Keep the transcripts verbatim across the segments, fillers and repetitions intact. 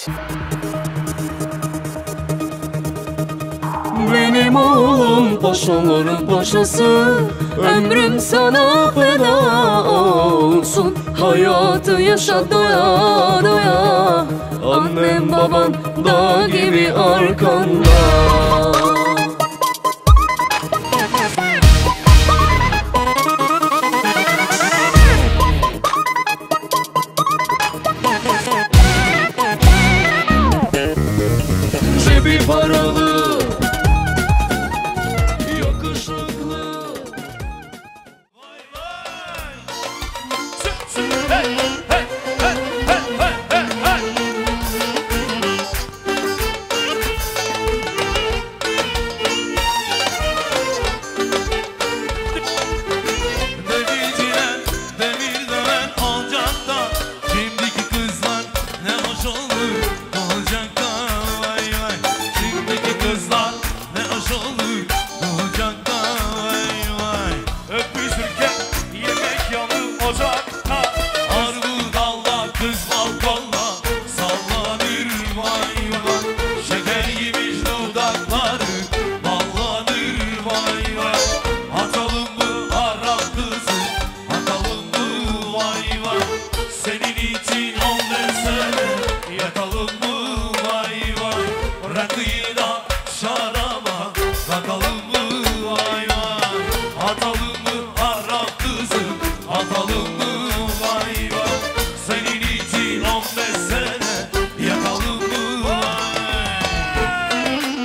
Benim oğlum paşaların paşası, ömrüm sana feda olsun. Hayatı yaşa doya doya, annem baban dağ gibi arkanda. Cebi paralı, yakışıklı. Vay vay. Çık çık hey hey hey hey hey hey. Demirciler, demir döven ocakta, şimdiki kızlar ne hoş olur olacakta. Vay vay, şimdiki kızlar ne hoş olur olacakta. Vay vay, öpüşürken yemek yanı ocakta, armut dalda kız balkonda sallanır. Vay vay, şeker yemiş dudakları ballanır. Vay vay, atalım mı Arap kızı, atalım mı? Vay vay, senin için on sene yakalım mı? Vay vay, rakıyı da şaraba takalım mı? Vay vay, atalım mı Arap kızı, atalım mı? Vay vay, senin için on sene yakalım mı? Vay.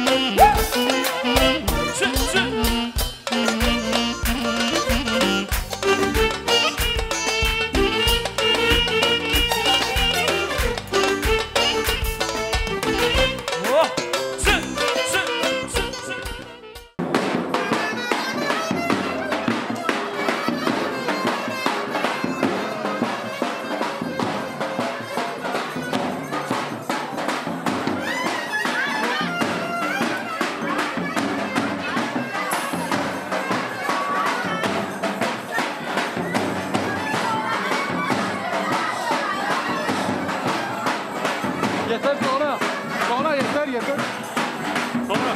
Çık çık. Oh! Çık çık çık çık. Yeter sonra. Sonra yeter yeter. Sonra.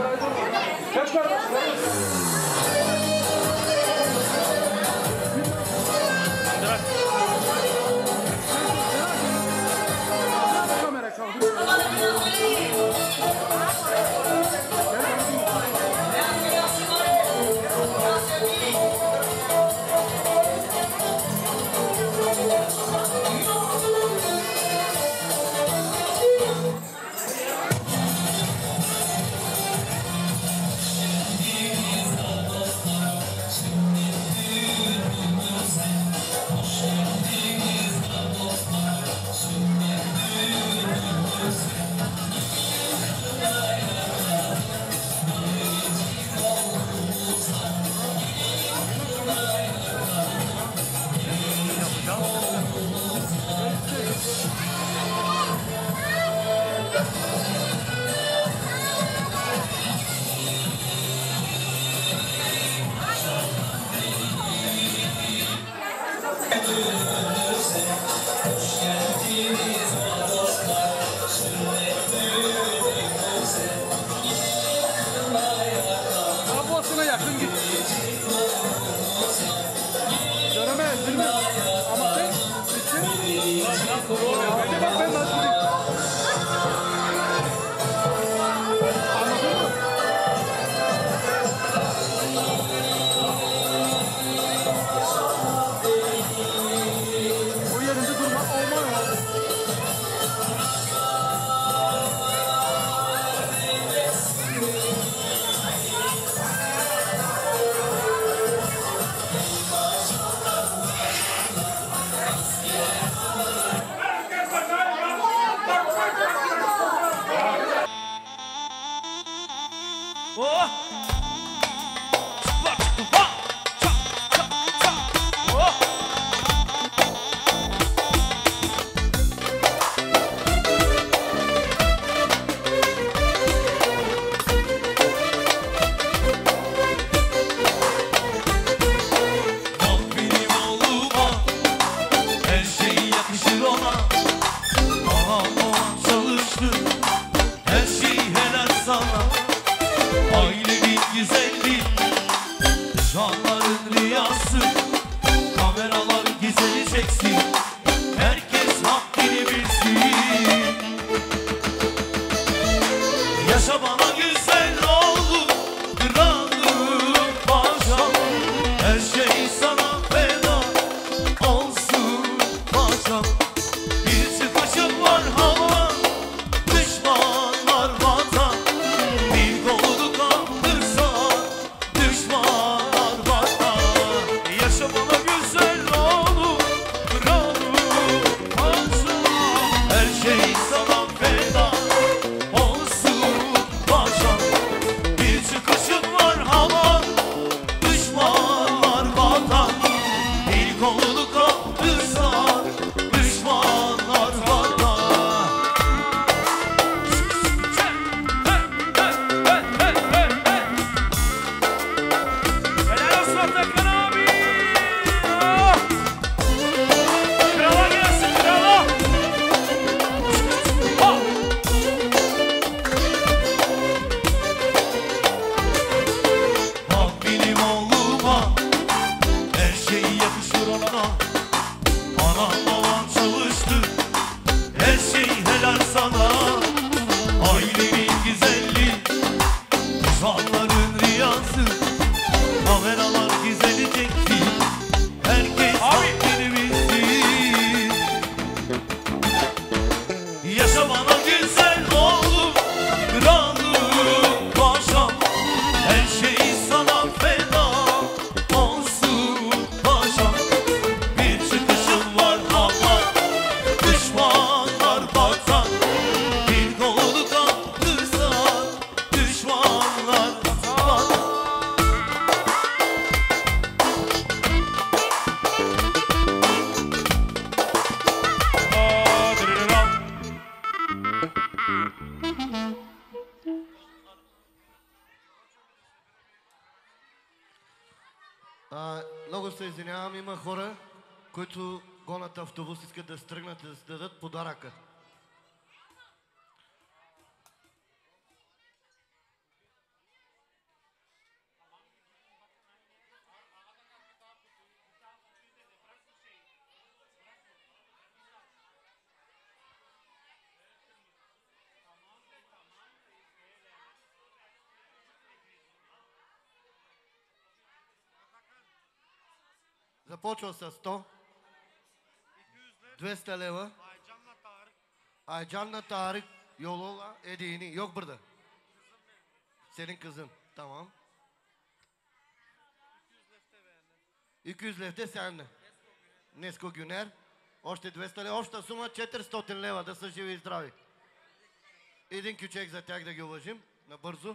Ablasına yakın git. Göremez, bilmez. Ama sen, bitsin. Hadi bak ben nasıl gideyim. Anladın mı? O yerinde durmak olmaz ya. Oh! Bak, bak, çak, çak, çak. Oh! Bak benim oğluma, her şey yakışır ona. Aha o çalıştı, her şey helal sana. Ailenin güzelliği, canların rüyası, kameralar güzeli çeksin, herkes haddini bilsin. Yaşa bana güzel oğlum, kralım, paşam, her şey sana feda olsun paşam. Bir çıkışım var hava, düşmanlar vatan. Bir kolu kaldırsa düşmanlar vatan. Yaşa bana güzel oğlum, kralım, paşam, her şey sana feda olsun paşam. Bir çıkışım var hava, düşmanlar vatan. Bir kolu kaldırsa düşmanlar vatan. Helal olsun Atakan abi. Oh! Krala gelsin krala. Oh! Bak benim oğluma, her şey yakışır ona. Anam baban çalıştı, her şey helal sana. Ailenin güzelliği, canların rüyası, kameralar güzeli çekti, herkes haddini bilsin. Yaşa bana güzel oğlum, kralım, paşam, her şey sana feda olsun paşam. Bir çıkışım var ama düşmanlar vatan. Bir kolu kaldırsa düşmanlar vatan. Aa, dırırıram. А, много се извинявам, има хора, които гонят автобус, искат да стръгнат и да си дадат подаръка. Започва с сто. двеста лева. Aycan'la Tarık yoluyla hediyeni yok burada. Senin kızın. Tamam. iki yüz lefte sende. Nesko Güner. Още двеста лева. Обща сума четиристотин лева. Да са живи и здрави. Един кючек за тях да ги уважим. Набързо.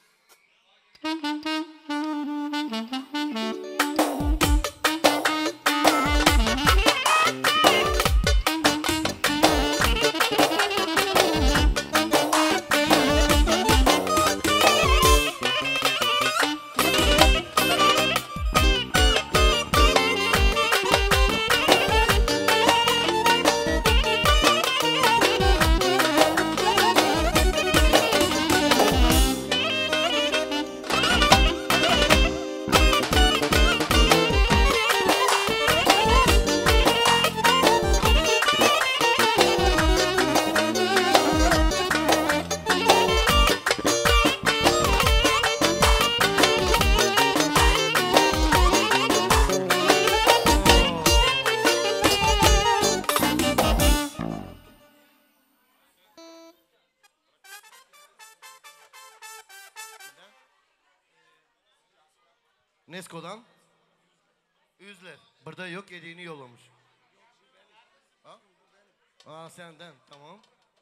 Nesko'dan yüz lira. Burada yok, hediyeni yollamış. Ha? Aa senden, tamam.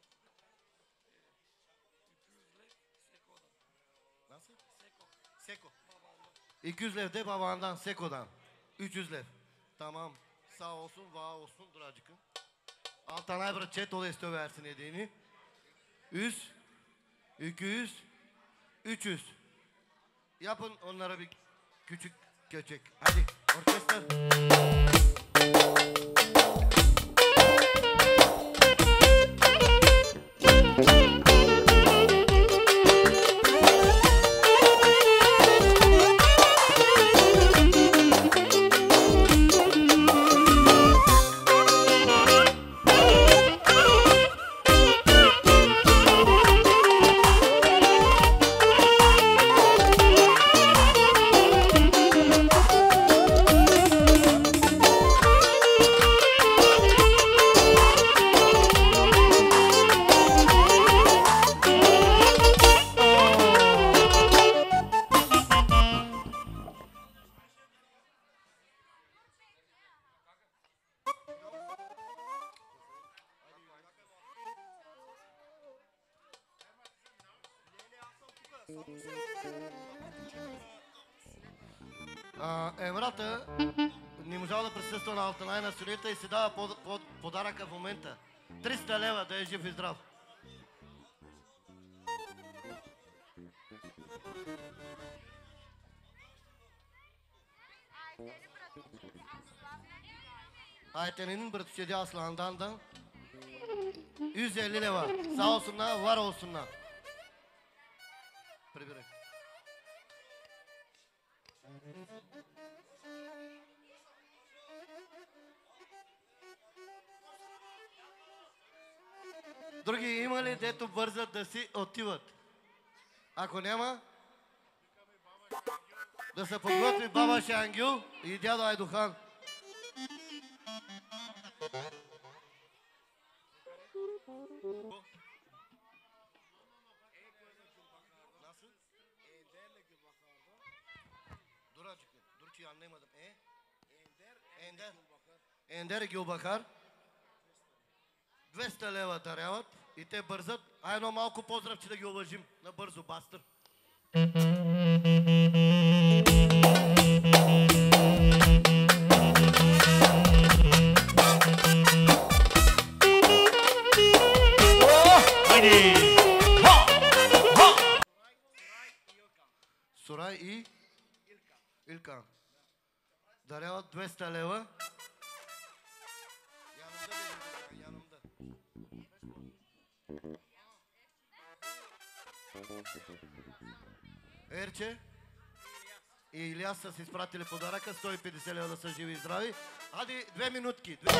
Nasıl? Seko. iki yüz lira de babandan, Seko'dan. üç yüz lira. Tamam. Sağ olsun, var olsun. Dur acıkın. Altan Aybır'a chat ol istiyor versin hediyeni. yüz, iki yüz, üç yüz. Yapın onlara bir küçük köçek. Hadi orkestra. Емрата не можа да присъства на Алтанай на студията и си дава под, под, подаръка в момента. триста лева да е жив и здрав. Aytene'nin bratuşedi Aslan'dan da yüz elli leva. Sağ olsunlar, var olsunlar. Прибирай. Други има ли, дето бързат да си отиват? Ако няма, да се подготви баба Шангюл и дядо Айдохан. Ендер Гюлбахар. двеста лева даряват и те бързат. А едно малко поздрав, че да ги уважим. Набързо, бастър. Сурай и Илкан. Даряват двеста лева. Ерче и Илияс са си изпратили подаръка, сто и петдесет лева да са живи и здрави. Ади, две минутки. Две...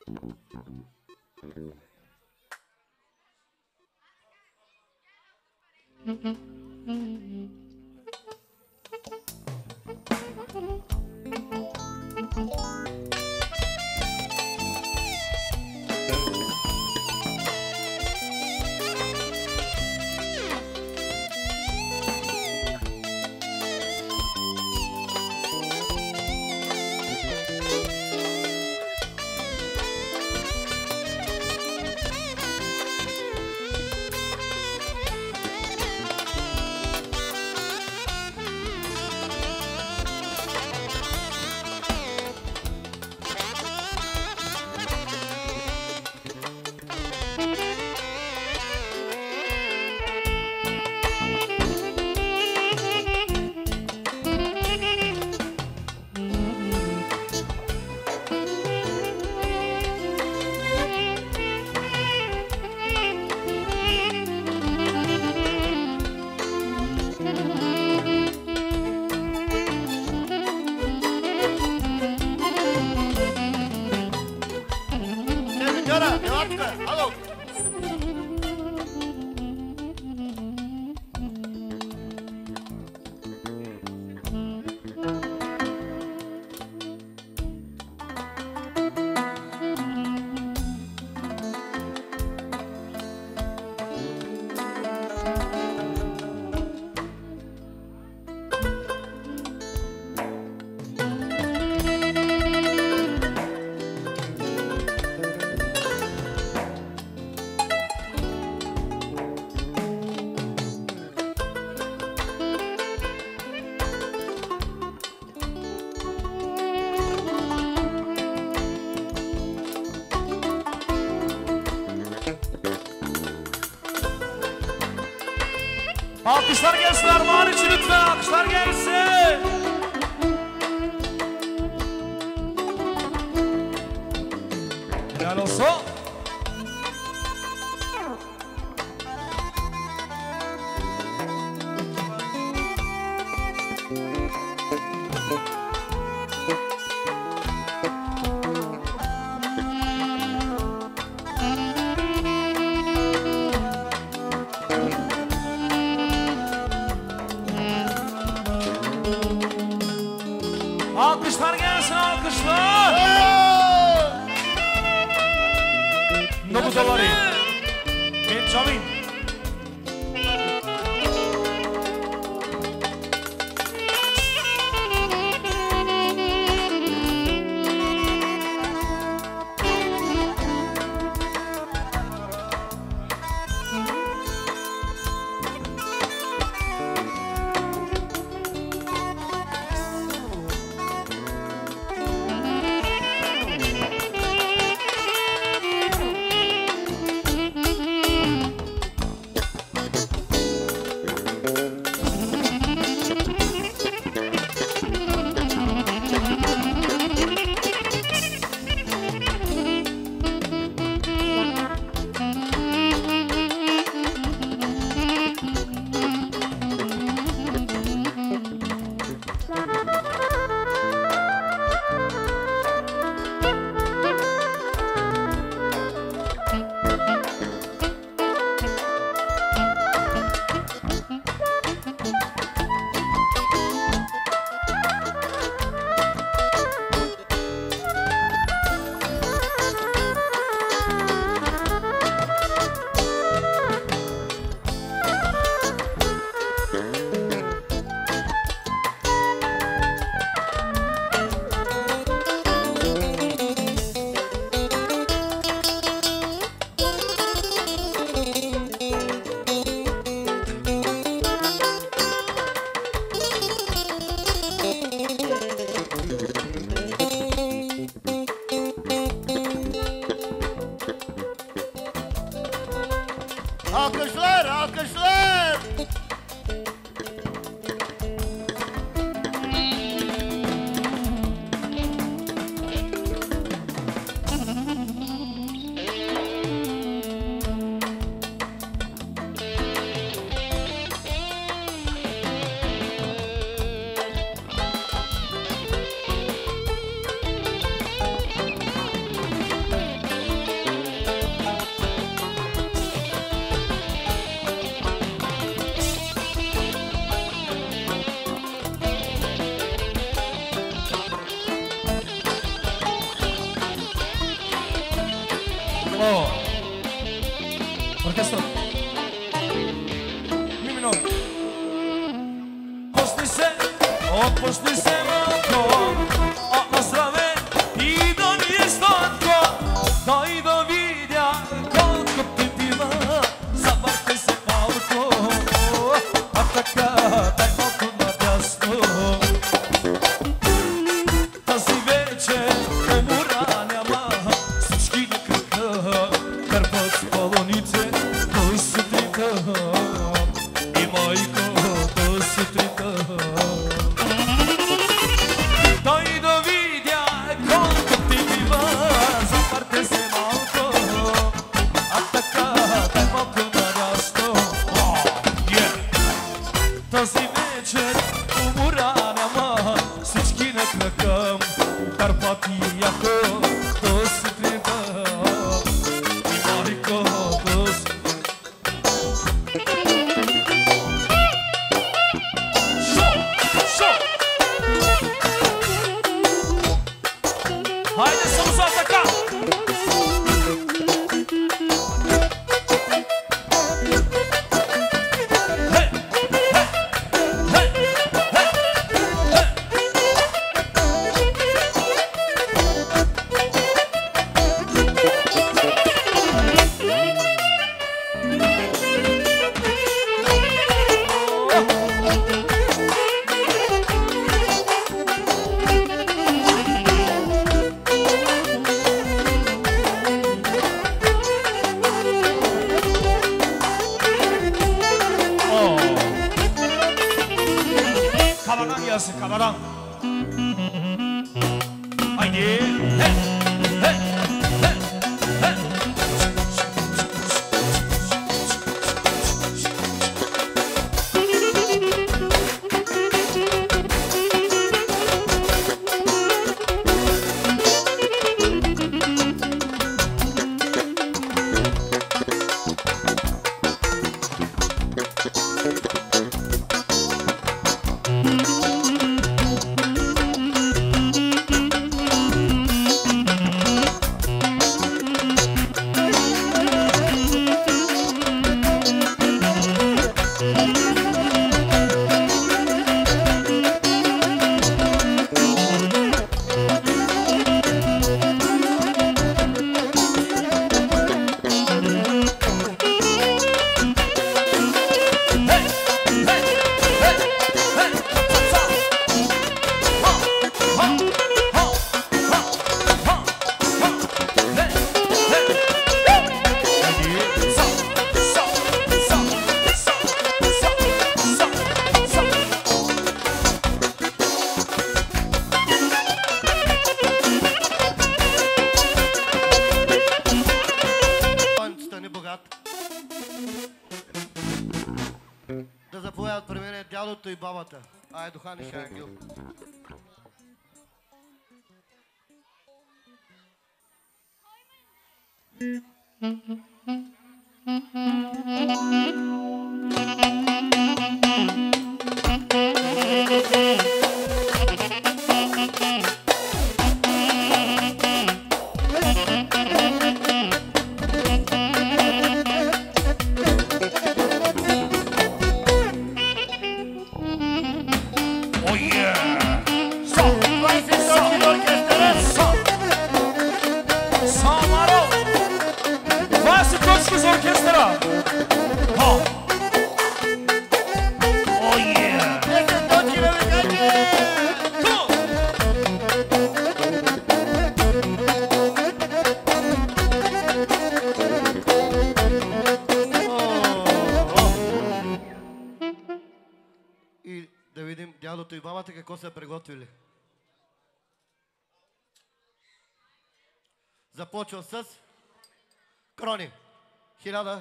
Alkışlar gelsin Armağan için lütfen, alkışlar gelsin. Helal olsun. Alkışlar gelsin, alkışlar. Nobu dolari. Benjamin. Alkışlar, alkışlar. О! Оркестър. Ми минор. Отпусни се, отпусни се малко, от на здраве и да ми е сладко. Дай да видя колко ти пива, забавте се малко, а така дай малко надясно. Тази вечер умора няма, всички на крака, кърпат с балоните до сутринта. И майко до сутринта. Дай да видя колко ти бива, запарте се малко, а така дай малко надясно. Тази вечер умора няма, всички на крака, Карпати яко до сутринта. И майко до сутринта. Шо! Шо! Хайде само за така! Хей! Хей! Хей! Хей! Kabadan gelsin, kabadan. Haydi. Hey, hey, hey, hey. Стани богат. Да заповядат при мен дядото и бабата. Ай, духани ще ангел. Oh yeah! Sa! Sa! Самаро! двайсет точки за оркестъра! Ха! Oh yeah! десет точки на викайте! Ту! И да видим дядото и бабата какво са приготвили. Започвам с крони. Хиляда.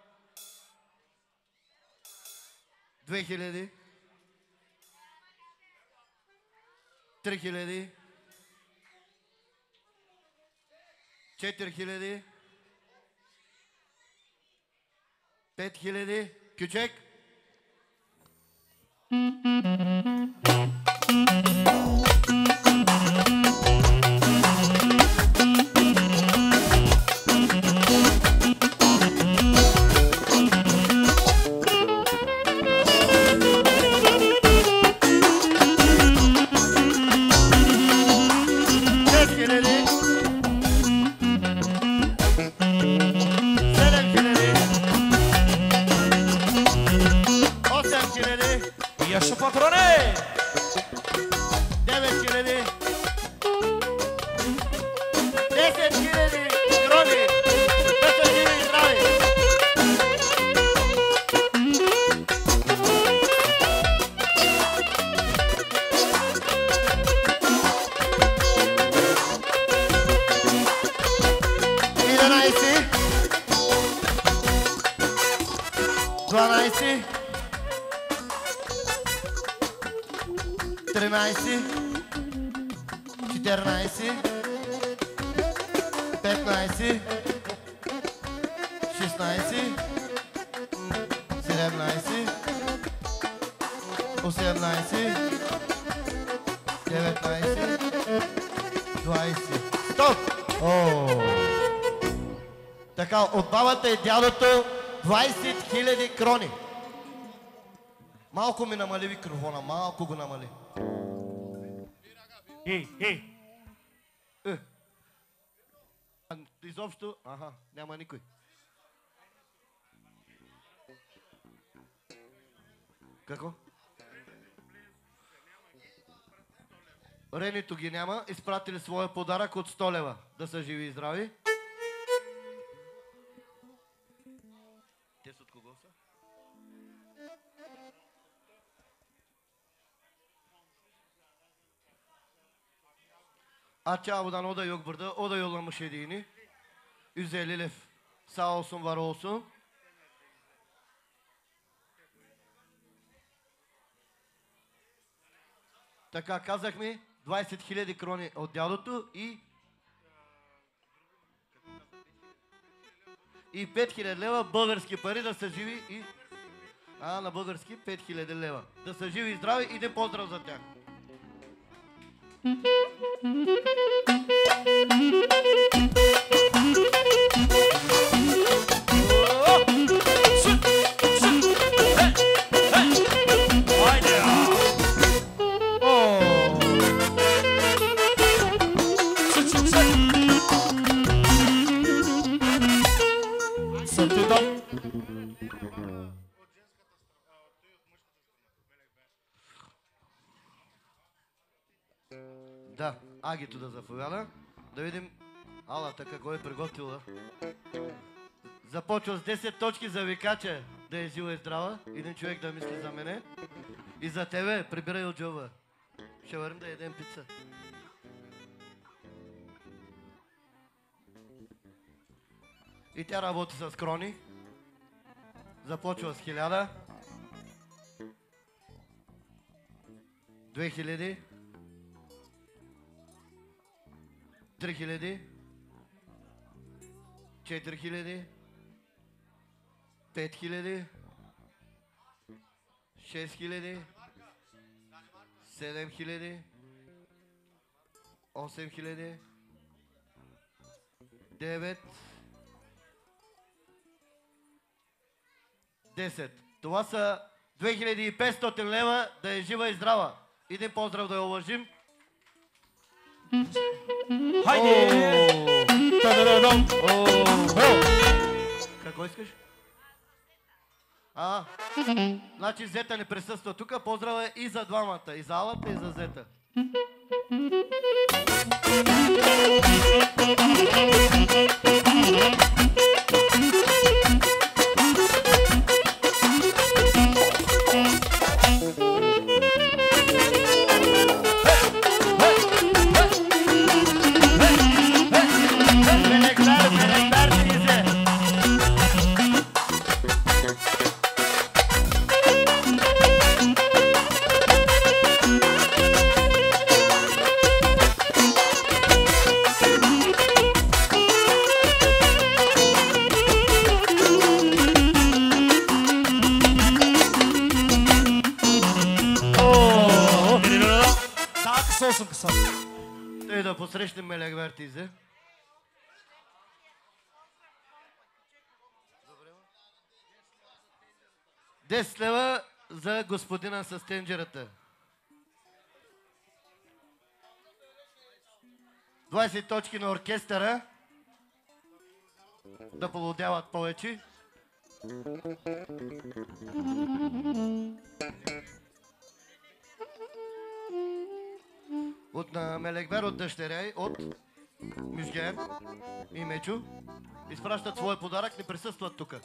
Две хиляди. Три хиляди. Четири хиляди. Пет хиляди. Кючек. единайсет, дванайсет, тринайсет, четиринайсет, петнайсет, шестнайсет, седемнайсет, осемнайсет, деветнайсет, двайсет. Стоп! О! Така, от бабата и дядото двайсет хиляди крони. Малко ми намали микрофона, малко го намали. Ей, ей! Е. А, изобщо, аха, няма никой. Какво? Ренито ги няма, изпратили своя подарък от сто лева. Да са живи и здрави. Те с от кого са? Açıağıdan o da yok burada. O da yollamış hediyeni. yüz elli lef. Sağ olsun, var olsun. Така, казах ми, двайсет хиляди крони от дядото и и пет хиляди лева български пари да са живи и а, на български пет хиляди лева. Да са живи и здрави, и да поздрав за тях. Да, Агито да заповяда. Да видим Алата какво е приготвила. Започва с десет точки за викача да е жива и здрава. Един човек да мисли за мене. И за тебе, прибирай от джоба. Ще върнем да едем пица. И тя работи с крони. Започва с хиляда. Две хиляди. Три хиляди. Четири хиляди. Пет хиляди. Шест хиляди. Седем хиляди. Осем хиляди. Девет. Десет. Това са две хиляди и петстотин лева, да е жива и здрава. Един поздрав да я уважим. Хайде! Та-да-да-дам! Какво искаш? А, значи Зета не присъства тук. Поздрава и за двамата. И за Алата, и за Зета. Тъй да посрещнем Мелегвертизе. десет лева за господина с тенджерата. двайсет точки на оркестъра. Да полудяват повече. От на Мелегвер, от дъщеря и от Мюзген и Мечо. Изпращат своя подарък, не присъстват тук.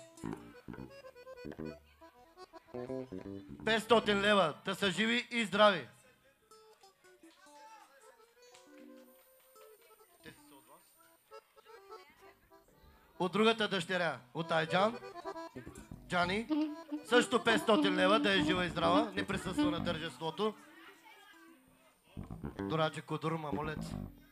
петстотин лева, да са живи и здрави. от другата дъщеря, от Айджан, Джани, също петстотин лева, да е жива и здрава, не присъства на тържеството. Дораче Кодур, мамолец.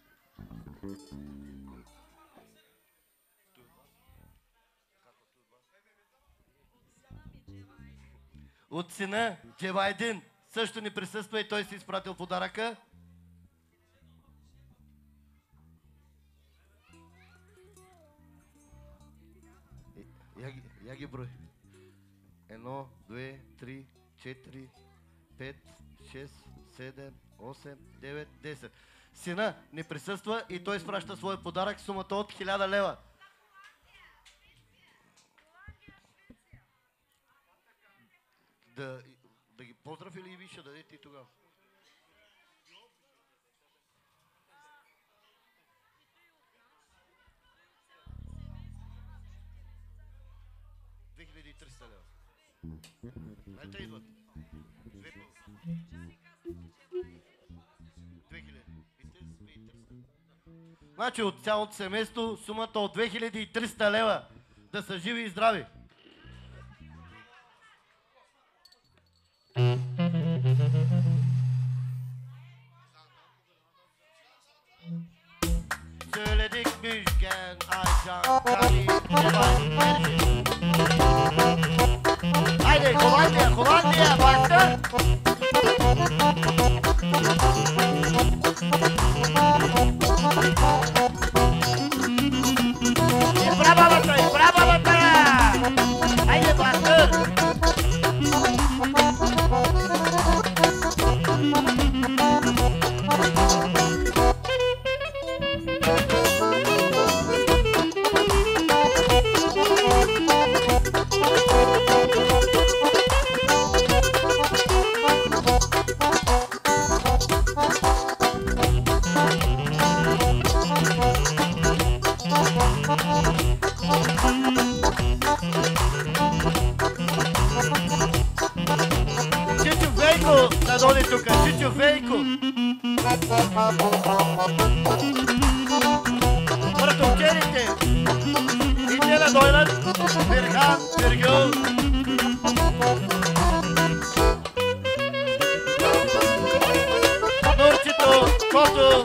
От сина Джевайдин също ни присъства и той си изпратил подаръка. Я, я ги брой. Едно, две, три, четири, пет, шест, седем, осем, девет, десет. Сина ни присъства и той изпраща своя подарък, сумата от хиляда лева. Да, да ги поздрав или и ви ще дадете и тогава? две хиляди и триста лева. Дайте идват. Две хиляди и триста. Значи от цялото семейство сумата от две хиляди и триста лева. Да са живи и здрави. Söyledik Müjgan, Aycan, Kali, haydi Kolonya, Kolonya baktın. Bravo Batay, bravo Batay. Haydi baktın. Чичо Вейко, надолу тук, Чичо Вейко. Братовчерите, и те да дойдат, Бирхан, Биргюл. Нурчито, Кото.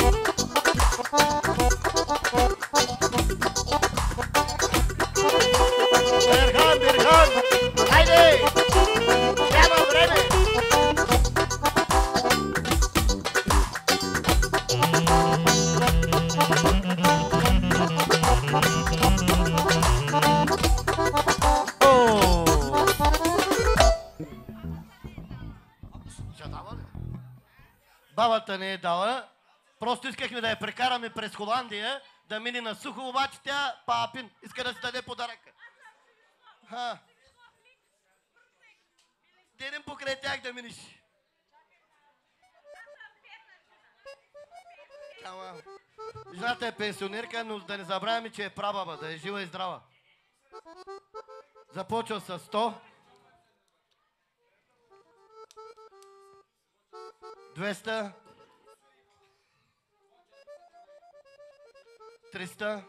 Бирхан, Бирхан, хайде! Няма време! Бабата не е дала. Просто искахме да я прекараме през Холандия, да мине на сухо, обаче тя папин иска да си даде подаръка. Ха. Денем покрай тях да миниш. Ама, жената е пенсионерка, но да не забравяме, че е прабаба, да е жива и здрава. Започва с сто. двеста. триста.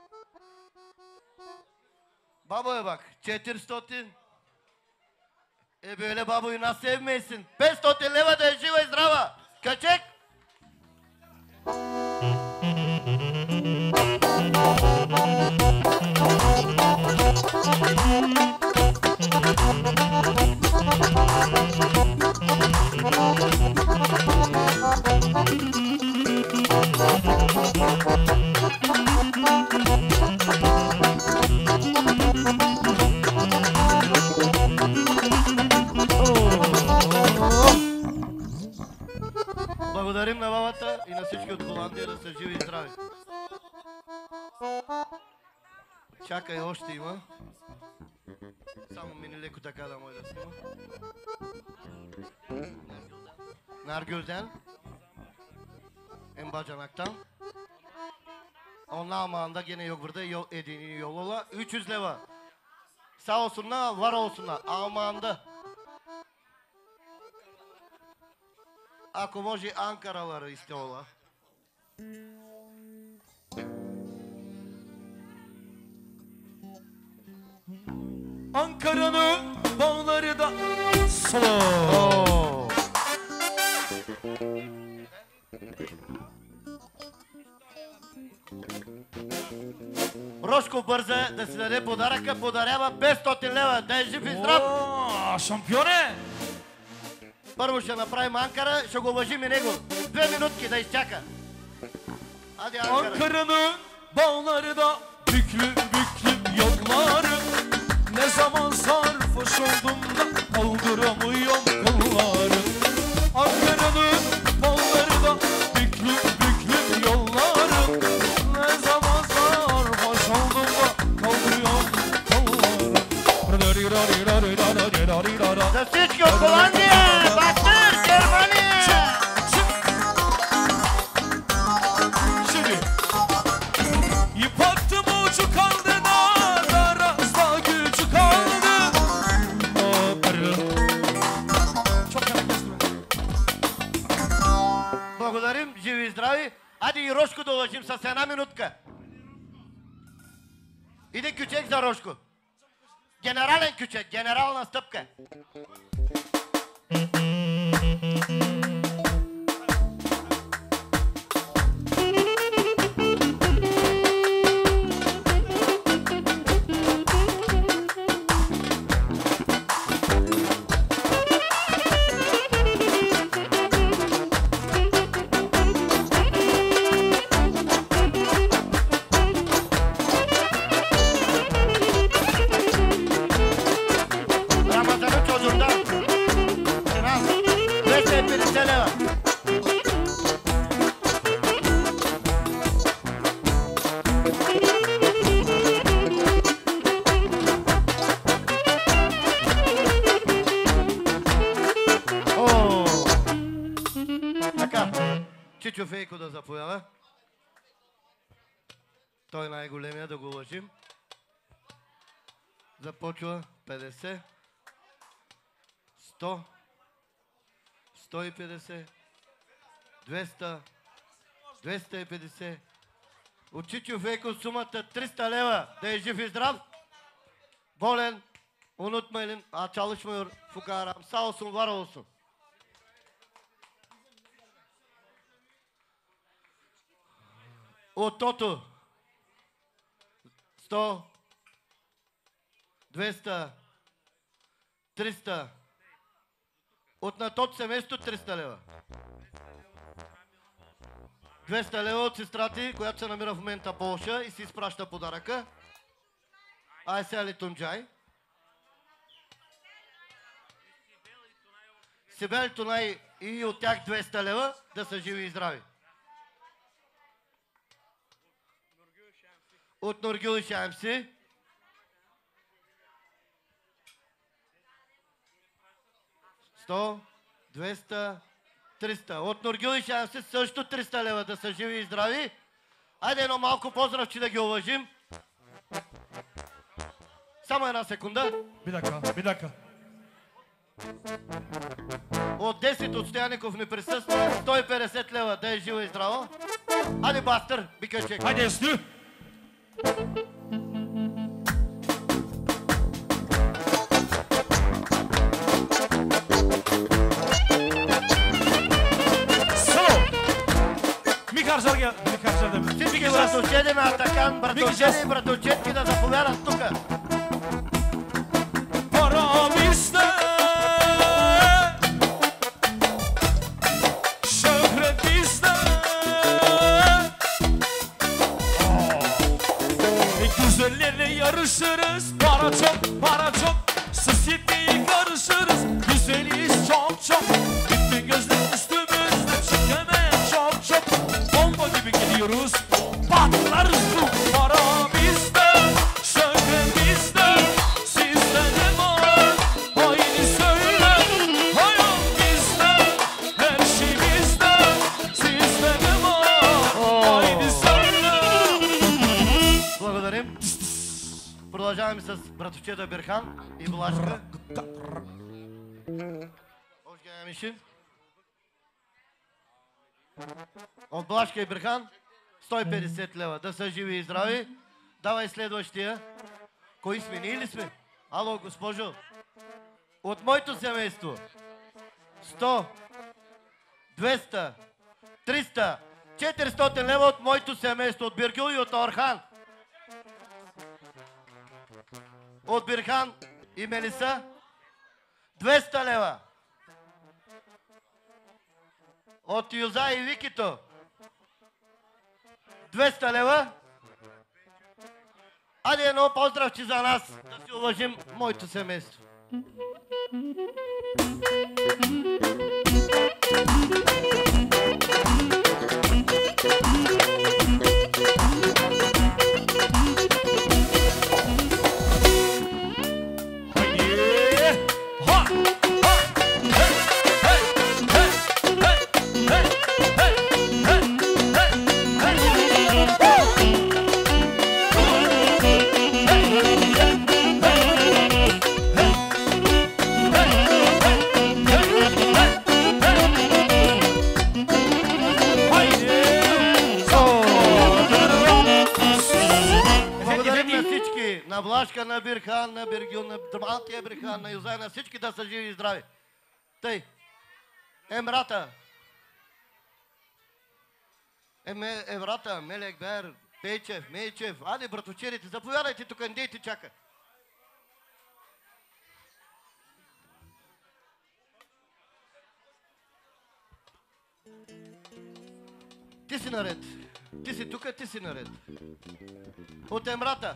Бабо е бак, четиристотин. Е, беле, бабо, и нас е месен. петстотин лева да е жива и здрава. Качек! Благодарим на бабата и на всички от Холандия да са живи и здрави. Чакай, още има. Само мини леко така да може да снима. Наргюлден. Ембаджанактан. Ona amanda gene yok burada yol edini yolola üç yüz leva. Sağ olsunlar, var olsunlar. Amanda. Ако може Анкаралары istiyorlar. Ankara'nın bağları da solo. О! Рошко бърза да си даде подаръка, подарява петстотин лева. Да е жив и здрав! О, шампионе! Първо ще направим Анкара, ще го уважим и него. Две минутки да изчака. Hadi Ankara. Ankara'nın bağları da büklüm büklüm yolları. Ne zaman sarhoş oldum da kaldıramıyorum kolları. Ankara'nın bağları da büklüm büklüm yolları. Ne zaman sarhoş oldum da kaldırıyorum kolları. За всички от Холандия! Бактер, Германия! Şimdi yıpattım ucu kaldı da darasta gücü kaldı. Çok hareketli. Благодарим, живи и здрави. Ади и Рошко да уважим с една минутка. Иди кючек за Рошко. Генерален кючек, генерална стъпка. Рамазан'ın çocuğundan. Sinan, двеста и петдесет лева. О! Така, Чичо Фейко да заповяда. Той най-големия да го уважим. Започва петдесет, сто, сто и петдесет, двеста, двеста и петдесет. От Чичо Фейко сумата триста лева. Да е жив и здрав. Болен, unutmayın, çalışmıyor fukaram. Sağ olsun, var olsun. От Тото. сто, двеста, триста. От на Тото семейство триста лева. двеста лева от сестра ти, която се намира в момента в Полша и си изпраща подаръка. Ай сега ли Тунджай? Сибел и Тунай и от тях двеста лева, да са живи и здрави. От Нургюл и Шамси. сто, двеста, триста. От Нургюл и Шамси също триста лева, да са живи и здрави. Айде едно малко поздравче да ги уважим. Само една секунда. Bir dakika, bir dakika. От десет от Стояников не присъства. сто и петдесет лева, да е жива и здрава. Айде Бастър, Бикачек. Hadi Esnü. Solo. Михарчар гел. Михарчар да ми. Всички братовчеди на Атакан, братовчеди и братовчетки да заповядат тука. Param iste, şöhret iste. E güzellerle yarışırız, para çok, para çok. Sosyeteyi karışırız, güzeliyiz çok çok. Bütün gözler üstümüzde, çekeme çok çok. Bomba gibi geliyoruz, patlarız bu. Para bizde, şöhret bizde. Sizde ne var? Haydi söyle. Hayat bizde, her şey bizde. Sizde ne var? Haydi söyle. Благодарим. Продължаваме с братовчета Берхан и Блашка. Hoş gelmişsin. От Блашка и Берхан сто и петдесет лева. Да са живи и здрави. Давай следващия. Кои сме? Ние ли сме? Ало, госпожо. От моето семейство. сто, двеста, триста, четиристотин лева от моето семейство. От Биргюл и от Орхан. От Бирхан и Мелиса. двеста лева. От Юза и Викито. двеста лева. Айде едно поздравче за нас, да си уважим моето семейство. На Влашка, на Бирхан, на Биргюл, на Балтия Бирхан, на Юзай, на всички да са живи и здрави. Тъй, Емрата, Еме, Еврата, Мелекбер, Пейчев, Мейчев, аде братовчерите, заповядайте тук, не дейте чака. Ти си наред. Ти си тук, ти си наред. От Емрата.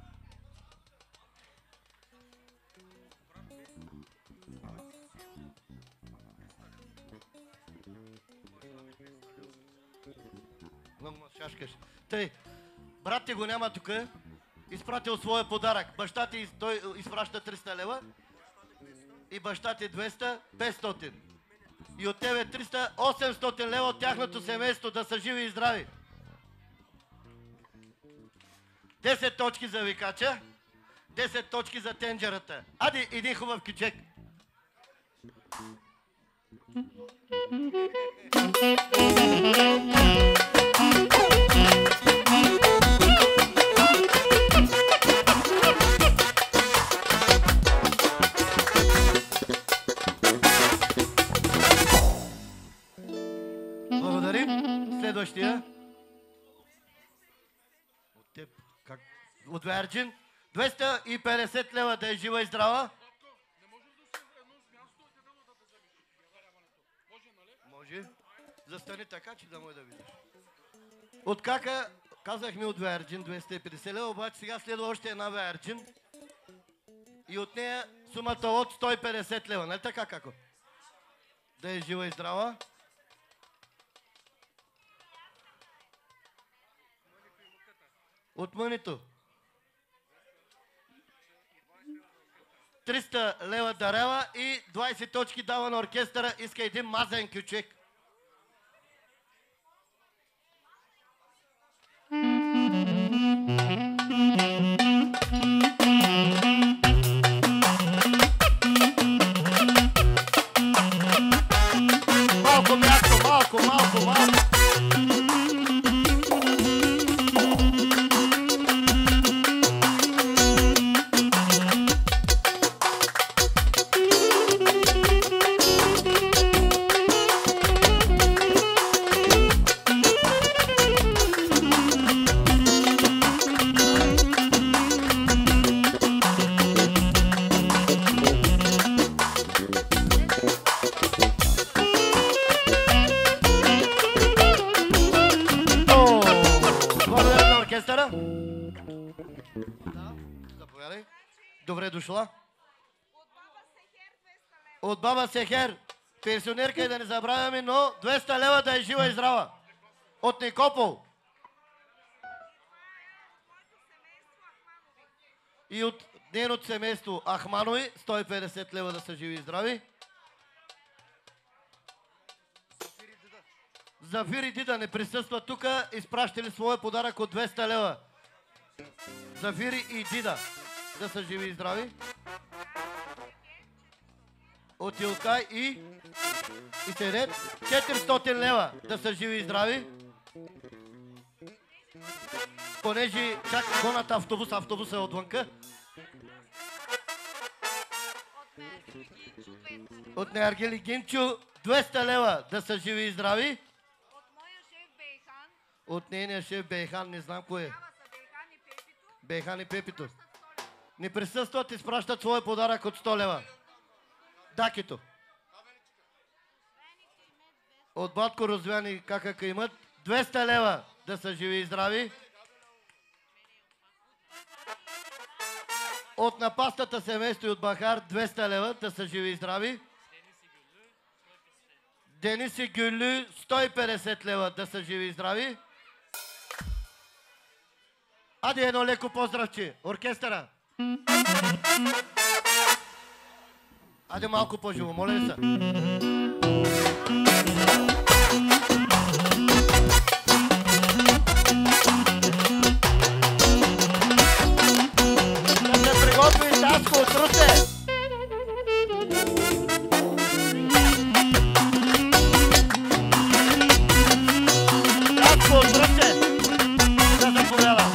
Много ма шашкаш. Тъй, брат ти го няма тук, изпратил своя подарък. Баща ти той изпраща триста лева и баща ти двеста, петстотин. И от тебе триста, осемстотин лева от тяхното семейство, да са живи и здрави. десет точки за викача, десет точки за тенджерата. Ади, един хубав кичек. Благодарим. Следващия. От теб. Как? От Верджин. двеста и петдесет лева, да е жива и здрава. Може. Застани така, че да може да видиш. От кака, казахме от Верджин двеста и петдесет лева, обаче сега следва още една Верджин. И от нея сумата от сто и петдесет лева. Нали така, како? Да е жива и здрава. От мънито. триста лева дарела и двайсет точки дава на оркестъра. Иска един мазен кючек. Малко място, малко, малко, малко. Добре дошла. От баба Сехер. Пенсионерка и да не забравяме, но двеста лева да е жива и здрава. От Никопол. И от нейното семейство Ахманови. сто и петдесет лева да са живи и здрави. Зафир и Дида не присъства тук. Изпращали своя подарък от двеста лева. Зафири и Дида да са живи и здрави. От Илкай и и Седет четиристотин лева да са живи и здрави. Понеже чака гонат автобус, автобуса е отвънка. От Неаргели Гинчо двеста лева да са живи и здрави. От моя шеф Бейхан. От нейния шеф Бейхан, не знам кой е. Трябва са Бейхан и Пепито. Бейхан и Пепито. Не присъстват, изпращат своя подарък от сто лева. Дакито. От Батко Розвяни какака имат двеста лева да са живи и здрави. От напастата семейство и от Бахар двеста лева да са живи и здрави. Денис и Гюлю сто и петдесет лева да са живи и здрави. Ади едно леко поздравче. Оркестъра. Ади малко по-живо, моля ви се. Да се приготви Таско от Русе. Таско от Русе. Да заповяда.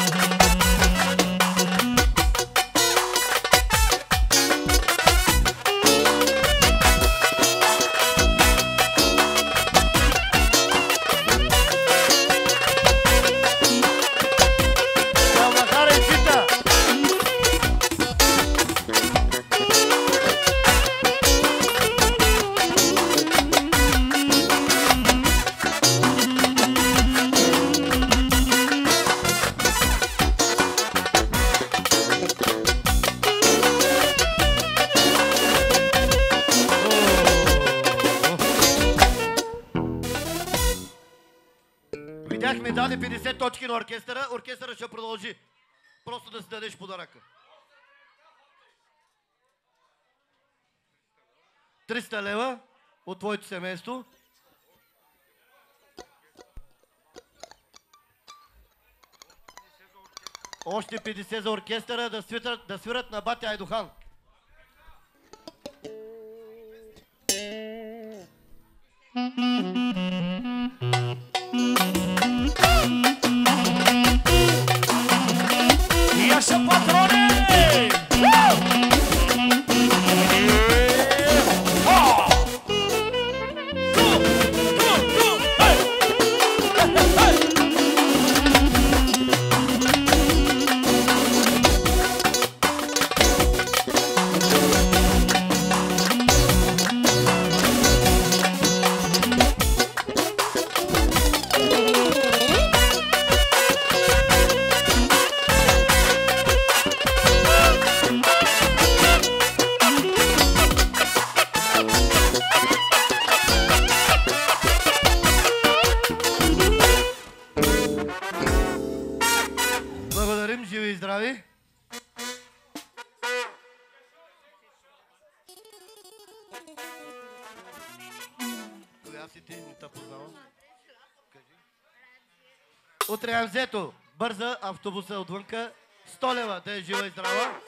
Видяхме, даде петдесет точки на оркестъра. Оркестъра ще продължи. Просто да си дадеш подаръка. триста лева от твоето семейство. Още петдесет за оркестъра да свират, да свират на Батя Айдохан. Яша патроне! Благодарим, живи и здрави. Коя си ти? Не те познавам. От Реамзето, бърза автобуса отвънка, сто лева да е жива и здрава.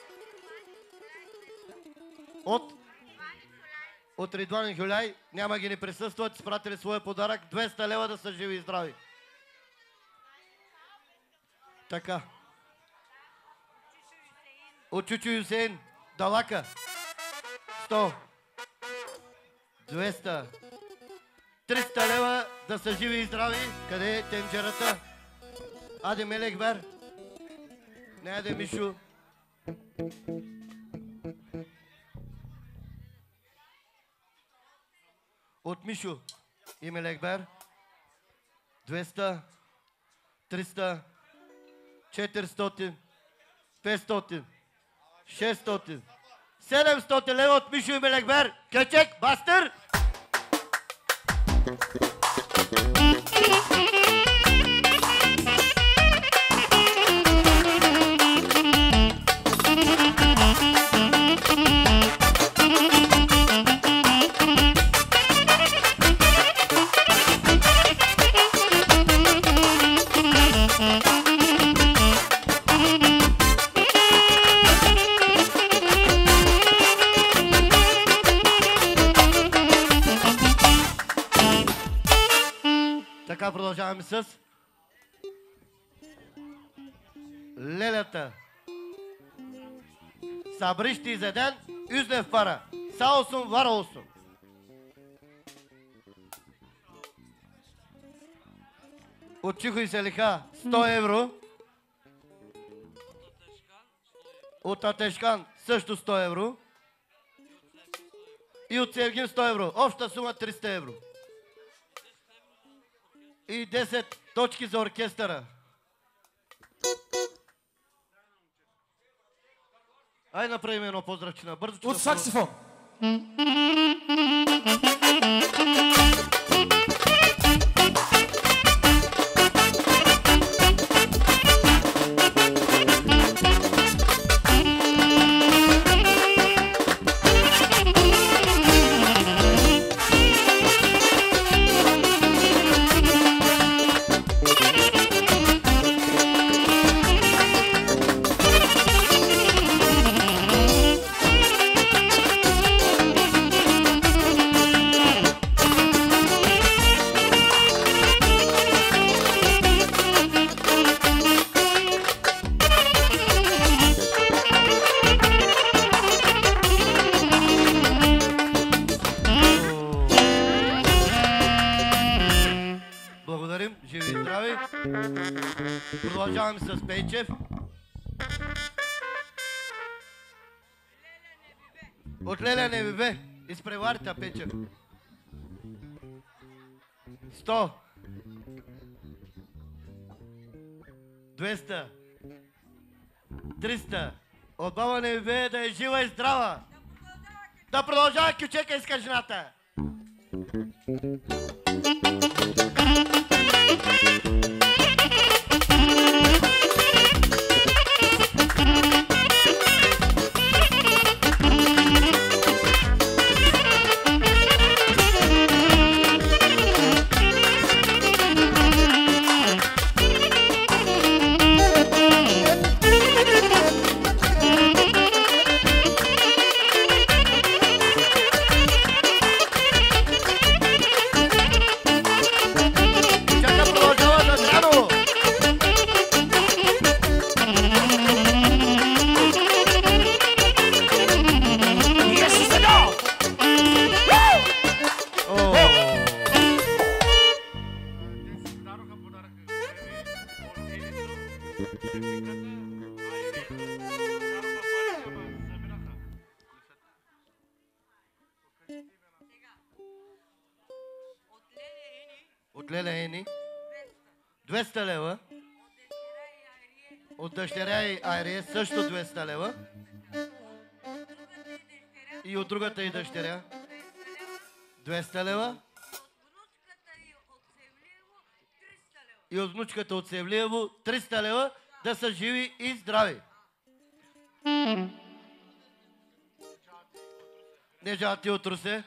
От От Ридван и Хюляй, няма ги не присъстват, изпратили своя подарък, двеста лева да са живи и здрави. Така. От Чучо Юсейн, Далака, сто, двеста, триста лева да са живи и здрави. Къде е тенджерата? Аде Мелекбер. Не аде Мишу. От Мишо и Мелекбер. двеста, триста, четиристотин, петстотин, шестстотин, седемстотин лева от Мишо и Мелекбер. Кечек, бастер! Така продължаваме с Лелята. Сабрищи за ден, Юзлев пара. Sağ olsun, var olsun. От Чихо и Селиха сто евро. От Атешкан също сто евро. И от Севгин сто евро. Обща сума триста евро. И десет точки за оркестъра. Ай направим едно поздравчина. Бързо, че От да саксифон. Благодарим, живи и здрави. Продължаваме с Пейчев. От Леля не ви бе. Изпреварите, Пейчев. Сто. Двеста. Триста. От баба не ви бе да е жива и здрава. Да продължава кючека, иска жената. От Леля Ени двеста лева. От дъщеря и Айрие също двеста лева. И от другата и дъщеря двеста лева. И от внучката от Севлиево триста лева. Да са живи и здрави. Неджати от Русе.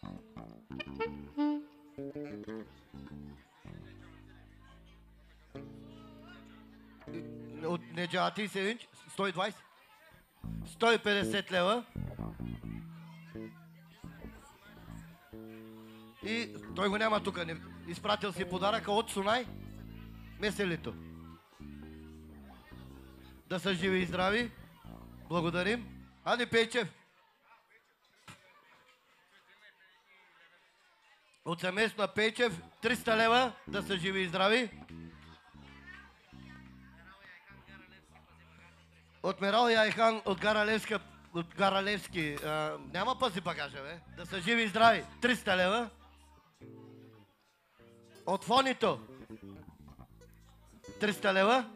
От Неджати Севинч сто и двайсет. сто и петдесет лева. И той го няма тук. Изпратил си подаръка от Сунай. Меселито. Да са живи и здрави. Благодарим. Ади Пейчев. От семейство на Пейчев триста лева. Да са живи и здрави. От Мерал и Айхан от Гаралевска, от Гаралевски. А, няма пъси багажа, бе. Да са живи и здрави. триста лева. От Фонито. триста лева.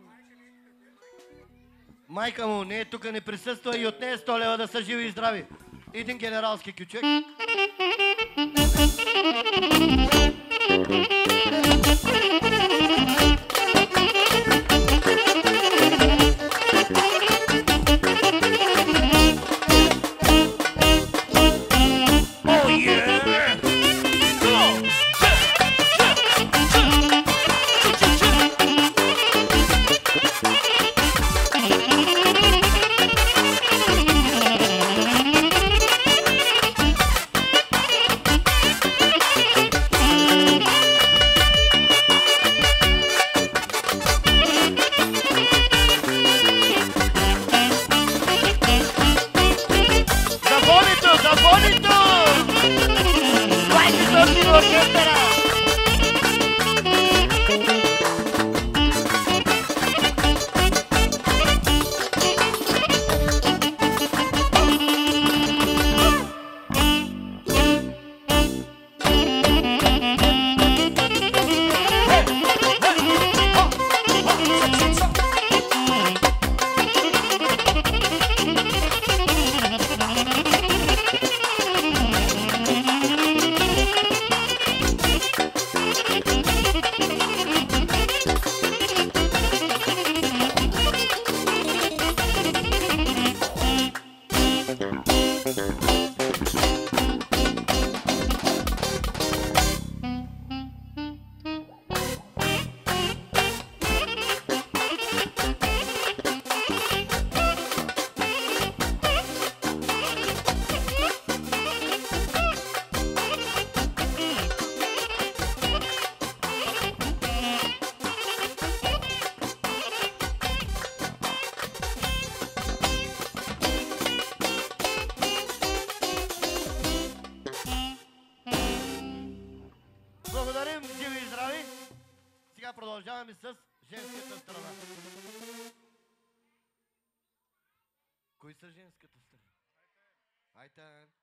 Майка му не е тук, не присъства и от нея сто лева. Да са живи и здрави. Един генералски кючек. продължаваме с женската страна. Кои са женската страна? Айтен.